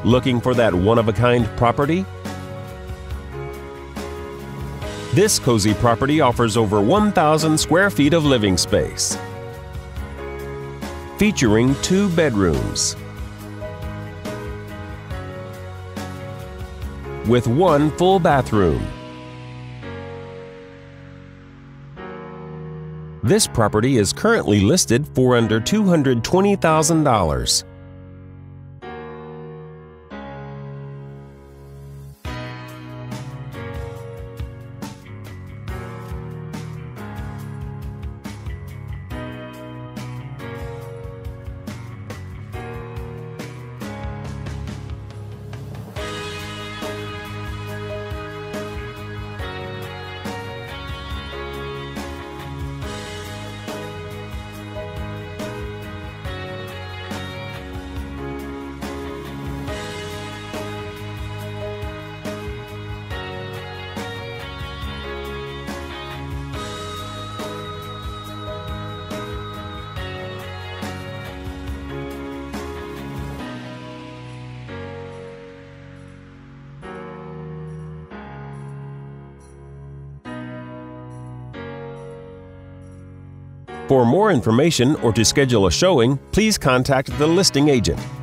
Looking for that one-of-a-kind property? This cozy property offers over 1,000 square feet of living space, featuring 2 bedrooms with 1 full bathroom. This property is currently listed for under $220,000. For more information or to schedule a showing, please contact the listing agent.